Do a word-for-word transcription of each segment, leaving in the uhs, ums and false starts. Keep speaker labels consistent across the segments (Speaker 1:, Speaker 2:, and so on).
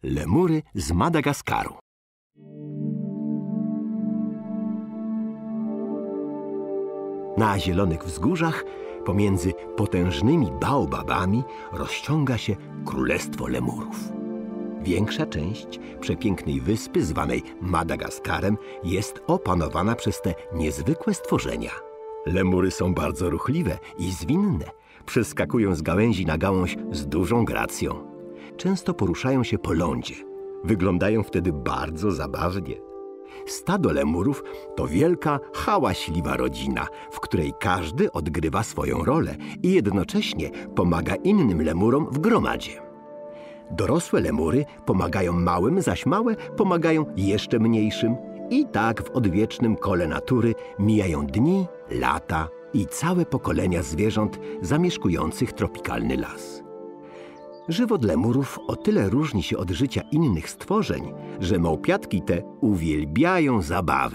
Speaker 1: Lemury z Madagaskaru. Na zielonych wzgórzach, pomiędzy potężnymi baobabami, rozciąga się królestwo lemurów. Większa część przepięknej wyspy, zwanej Madagaskarem, jest opanowana przez te niezwykłe stworzenia. Lemury są bardzo ruchliwe i zwinne. Przeskakują z gałęzi na gałąź z dużą gracją. Często poruszają się po lądzie. Wyglądają wtedy bardzo zabawnie. Stado lemurów to wielka, hałaśliwa rodzina, w której każdy odgrywa swoją rolę i jednocześnie pomaga innym lemurom w gromadzie. Dorosłe lemury pomagają małym, zaś małe pomagają jeszcze mniejszym. I tak w odwiecznym kole natury mijają dni, lata i całe pokolenia zwierząt zamieszkujących tropikalny las. Żywot lemurów o tyle różni się od życia innych stworzeń, że małpiatki te uwielbiają zabawę.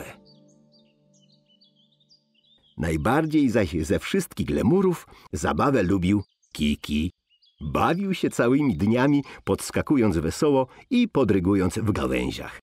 Speaker 1: Najbardziej zaś ze wszystkich lemurów zabawę lubił Kiki. Bawił się całymi dniami, podskakując wesoło i podrygując w gałęziach.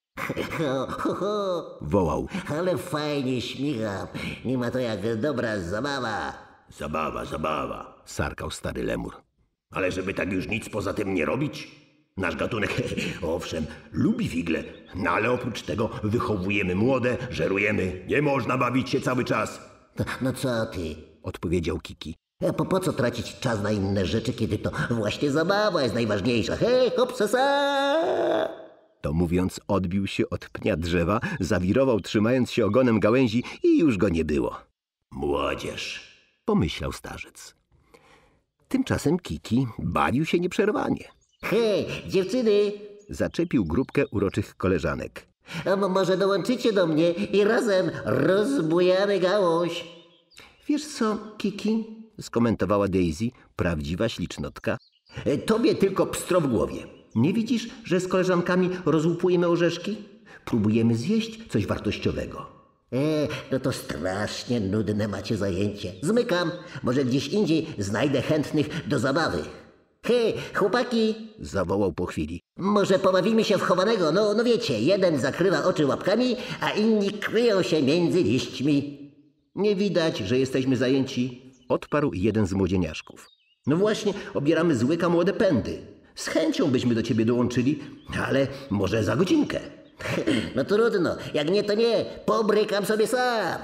Speaker 1: Wołał.
Speaker 2: Ale fajnie śmigam. Nie ma to jak dobra zabawa.
Speaker 3: Zabawa, zabawa,
Speaker 1: Sarkał stary lemur.
Speaker 3: Ale żeby tak już nic poza tym nie robić? Nasz gatunek, owszem, lubi figle, no ale oprócz tego wychowujemy młode, żerujemy. Nie można bawić się cały czas.
Speaker 2: No, no co ty?
Speaker 1: Odpowiedział Kiki.
Speaker 2: Po, po co tracić czas na inne rzeczy, kiedy to właśnie zabawa jest najważniejsza? Hej, hop, sasa!
Speaker 1: To mówiąc, odbił się od pnia drzewa, zawirował, trzymając się ogonem gałęzi i już go nie było.
Speaker 3: Młodzież,
Speaker 1: pomyślał starzec. Tymczasem Kiki bawił się nieprzerwanie.
Speaker 2: Hej, dziewczyny!
Speaker 1: Zaczepił grupkę uroczych koleżanek.
Speaker 2: A może dołączycie do mnie i razem rozbujamy gałąź?
Speaker 1: Wiesz co, Kiki? Skomentowała Daisy, prawdziwa ślicznotka.
Speaker 3: Tobie tylko pstro w głowie.
Speaker 1: Nie widzisz, że z koleżankami rozłupujemy orzeszki? Próbujemy zjeść coś wartościowego.
Speaker 2: E, no to strasznie nudne macie zajęcie. Zmykam. Może gdzieś indziej znajdę chętnych do zabawy. Hej, chłopaki!
Speaker 1: Zawołał po chwili.
Speaker 2: Może pobawimy się w chowanego? No, no wiecie, jeden zakrywa oczy łapkami, a inni kryją się między liśćmi.
Speaker 1: Nie widać, że jesteśmy zajęci, odparł jeden z młodzieniaszków. No właśnie, obieramy z łyka młode pędy. Z chęcią byśmy do ciebie dołączyli, ale może za godzinkę.
Speaker 2: No trudno, jak nie to nie, pobrykam sobie sam.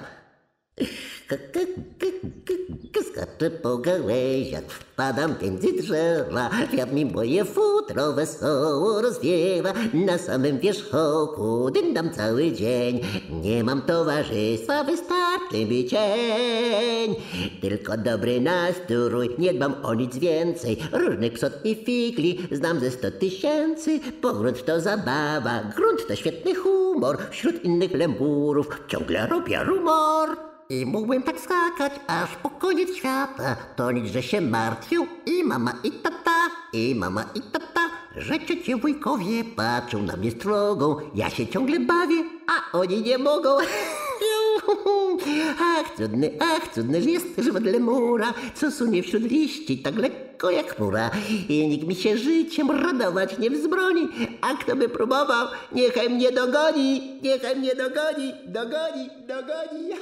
Speaker 2: Skaczę po gałęziach, wpadam między drzewa, wiatr mi moje futro wesoło rozwiewa. Na samym wierzchołku dyndam cały dzień, nie mam towarzystwa, wystarczy mi cień. Tylko dobry nastrój, nie dbam o nic więcej, różnych psot i figli znam ze sto tysięcy. Pogród to zabawa, grunt to świetny humor, wśród innych lemurów ciągle robię rumor. I mógłbym tak skakać aż po koniec świata. To nic, że się martwią i mama i tata, i mama i tata, że ciocie wujkowie patrzą na mnie strogą. Ja się ciągle bawię, a oni nie mogą. Ach, cudny, ach, cudny jest żywot lemura, co sunie wśród liści tak lekko jak chmura. I nikt mi się życiem radować nie wzbroni, a kto by próbował, niechaj mnie dogoni, niechaj mnie dogoni, dogoni, dogoni.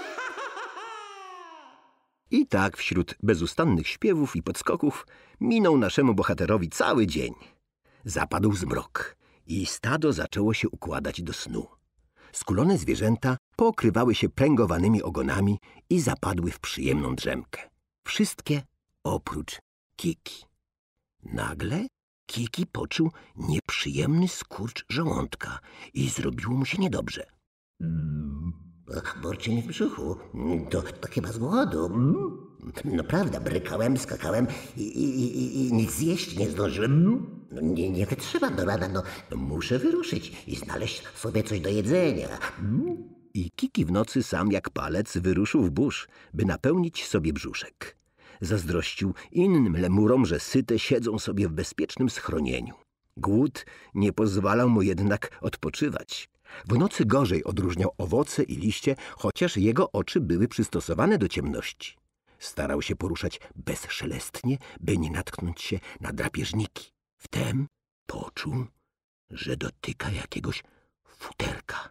Speaker 1: I tak wśród bezustannych śpiewów i podskoków minął naszemu bohaterowi cały dzień. Zapadł zmrok i stado zaczęło się układać do snu. Skulone zwierzęta pokrywały się pręgowanymi ogonami i zapadły w przyjemną drzemkę. Wszystkie oprócz Kiki. Nagle Kiki poczuł nieprzyjemny skurcz żołądka i zrobiło mu się niedobrze.
Speaker 2: Burczy mi w brzuchu. To, to chyba z głodu. No prawda, brykałem, skakałem i, i, i, i nic zjeść nie zdążyłem. No, nie, nie wytrzymam do rana, no, no muszę wyruszyć i znaleźć sobie coś do jedzenia.
Speaker 1: I Kiki w nocy sam jak palec wyruszył w burz, by napełnić sobie brzuszek. Zazdrościł innym lemurom, że syte siedzą sobie w bezpiecznym schronieniu. Głód nie pozwalał mu jednak odpoczywać. W nocy gorzej odróżniał owoce i liście, chociaż jego oczy były przystosowane do ciemności. Starał się poruszać bezszelestnie, by nie natknąć się na drapieżniki. Wtem poczuł, że dotyka jakiegoś futerka.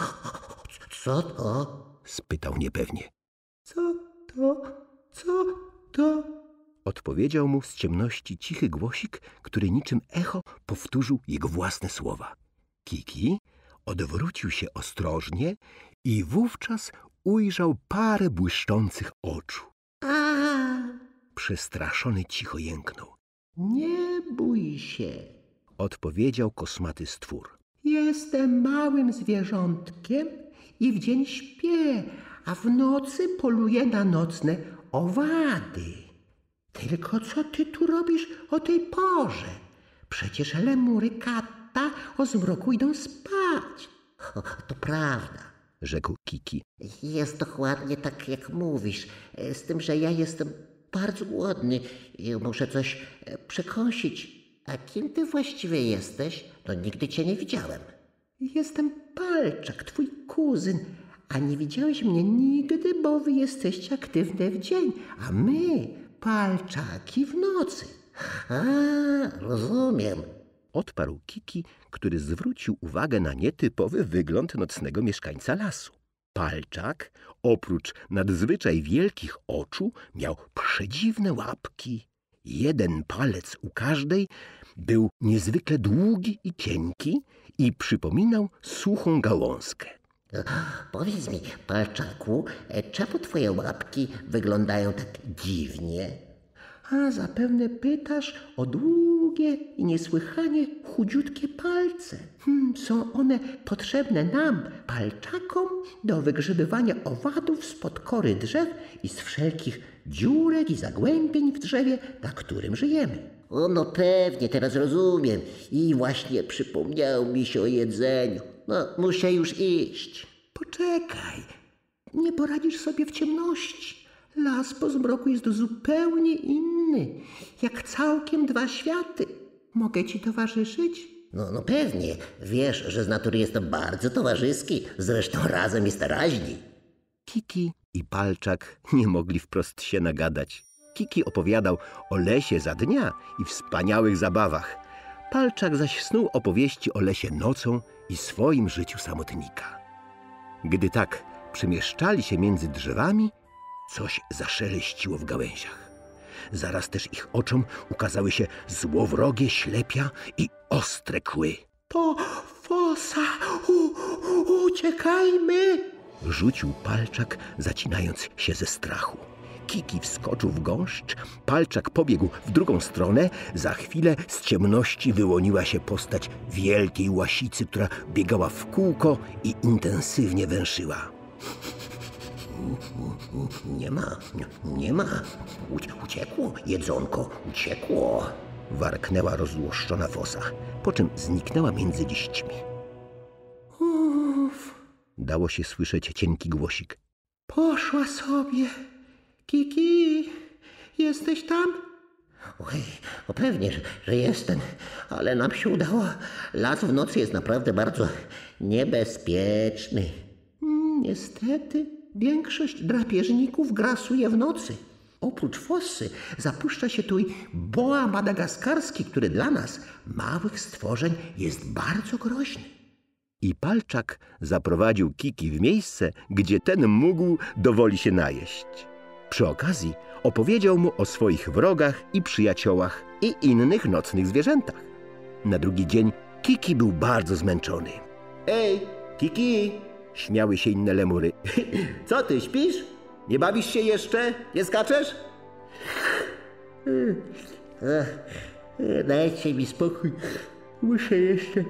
Speaker 2: Co to?
Speaker 1: Spytał niepewnie.
Speaker 2: Co to? Co to?
Speaker 1: Odpowiedział mu z ciemności cichy głosik, który niczym echo powtórzył jego własne słowa. Kiki odwrócił się ostrożnie i wówczas ujrzał parę błyszczących oczu.
Speaker 2: A,
Speaker 1: Przestraszony cicho jęknął.
Speaker 2: nie bój się.
Speaker 1: Odpowiedział kosmaty stwór.
Speaker 2: Jestem małym zwierzątkiem i w dzień śpię, a w nocy poluję na nocne owady. Tylko co ty tu robisz o tej porze? Przecież lemury kata o zmroku idą spać. O, to prawda,
Speaker 1: Rzekł Kiki.
Speaker 2: jest dokładnie tak, jak mówisz, z tym, że ja jestem bardzo głodny i muszę coś e, przekąsić. A kim ty właściwie jesteś? No nigdy cię nie widziałem. Jestem Palczak, twój kuzyn, a nie widziałeś mnie nigdy, bo wy jesteście aktywne w dzień, a my, Palczaki, w nocy. A, rozumiem.
Speaker 1: Odparł Kiki, który zwrócił uwagę na nietypowy wygląd nocnego mieszkańca lasu. Palczak, oprócz nadzwyczaj wielkich oczu, miał przedziwne łapki. Jeden palec u każdej był niezwykle długi i cienki i przypominał suchą gałązkę.
Speaker 2: Powiedz mi, Palczaku, e, czemu twoje łapki wyglądają tak dziwnie? A zapewne pytasz o długie i niesłychanie chudziutkie palce. Hmm, są one potrzebne nam, palczakom, do wygrzebywania owadów spod kory drzew i z wszelkich dziurek i zagłębień w drzewie, na którym żyjemy. O, no pewnie, teraz rozumiem. I właśnie przypomniało mi się o jedzeniu. No, muszę już iść. Poczekaj, nie poradzisz sobie w ciemności. Las po zmroku jest zupełnie inny, jak całkiem dwa światy. Mogę ci towarzyszyć? No, no pewnie. Wiesz, że z natury jestem bardzo towarzyski. Zresztą razem jest raźni.
Speaker 1: Kiki i Palczak nie mogli wprost się nagadać. Kiki opowiadał o lesie za dnia i wspaniałych zabawach. Palczak zaś snuł opowieści o lesie nocą i swoim życiu samotnika. Gdy tak przemieszczali się między drzewami, coś zaszeleściło w gałęziach. Zaraz też ich oczom ukazały się złowrogie ślepia i ostre kły.
Speaker 2: To fosa! U, u, uciekajmy!
Speaker 1: Rzucił Palczak, zacinając się ze strachu. Kiki wskoczył w gąszcz, Palczak pobiegł w drugą stronę. Za chwilę z ciemności wyłoniła się postać wielkiej łasicy, która biegała w kółko i intensywnie węszyła.
Speaker 2: Nie ma, nie ma. U- uciekło, jedzonko, uciekło.
Speaker 1: Warknęła rozzłoszczona fosa, po czym zniknęła między liśćmi.
Speaker 2: Uff,
Speaker 1: Dało się słyszeć cienki głosik.
Speaker 2: poszła sobie. Kiki, jesteś tam? Oj, o pewnie, że, że jestem, ale nam się udało. Las w nocy jest naprawdę bardzo niebezpieczny. Mm, niestety, większość drapieżników grasuje w nocy. Oprócz fossy zapuszcza się tu i boa madagaskarski, który dla nas, małych stworzeń, jest bardzo groźny.
Speaker 1: I Palczak zaprowadził Kiki w miejsce, gdzie ten mógł dowoli się najeść. Przy okazji opowiedział mu o swoich wrogach i przyjaciołach i innych nocnych zwierzętach. Na drugi dzień Kiki był bardzo zmęczony.
Speaker 3: Ej, Kiki!
Speaker 1: Śmiały się inne lemury.
Speaker 3: Co ty, śpisz? Nie bawisz się jeszcze? Nie skaczesz?
Speaker 2: Ech, dajcie mi spokój. Muszę jeszcze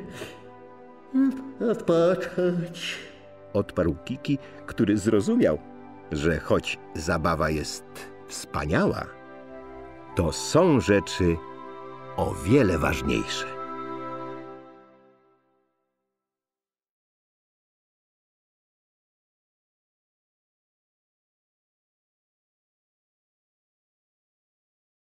Speaker 2: odpocząć.
Speaker 1: Odparł Kiki, który zrozumiał, że choć zabawa jest wspaniała, to są rzeczy o wiele ważniejsze.